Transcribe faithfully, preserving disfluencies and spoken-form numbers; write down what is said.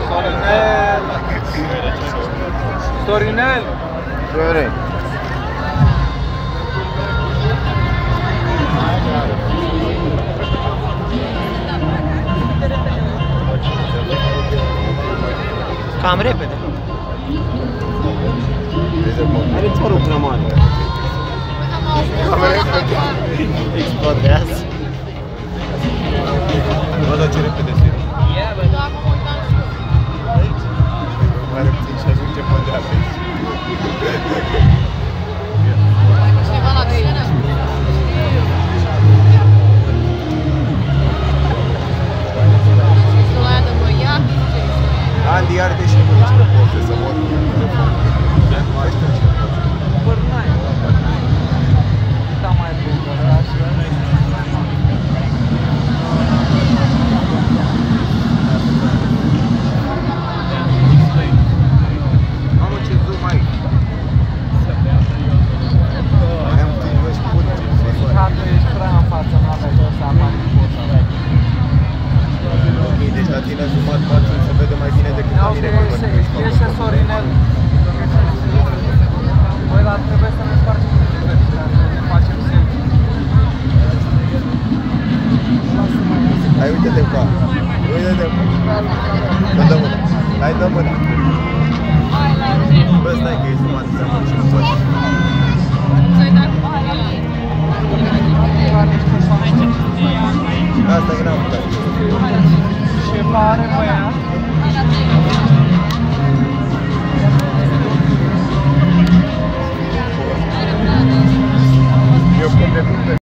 Sorinel! Sorinel! Sorinel! Cam repede. Are părul prea mare. Cam repede. Explodează. Bă, dar ce repede se e. Mai repede și ajunge pe dreapta. Cineva la scenă? Știți la aia de băiat? Andy arde și cu niște poze să mor. Bărnaie. Da, mai bun, așa. Mamă, ce zoom ai! Am tu și pune ce Catu, ești prea în față, nu aveai ce să apari în poza. Ok, deci la tine zoomat față se vede mai bine decât la mine. Ieșe Sorinel. Băi, dar trebuie să ne spargem cu diversi, ca să ne facem selfie. Hai, uite-te cu ea. Uite-te cu ea. Dă mâna. Hai, dă mâna. Bă, stai că ești zoomat prea mult și nu poți. Ți-ai dat cu aia. Asta e n-am putea. Ce pare, băiat?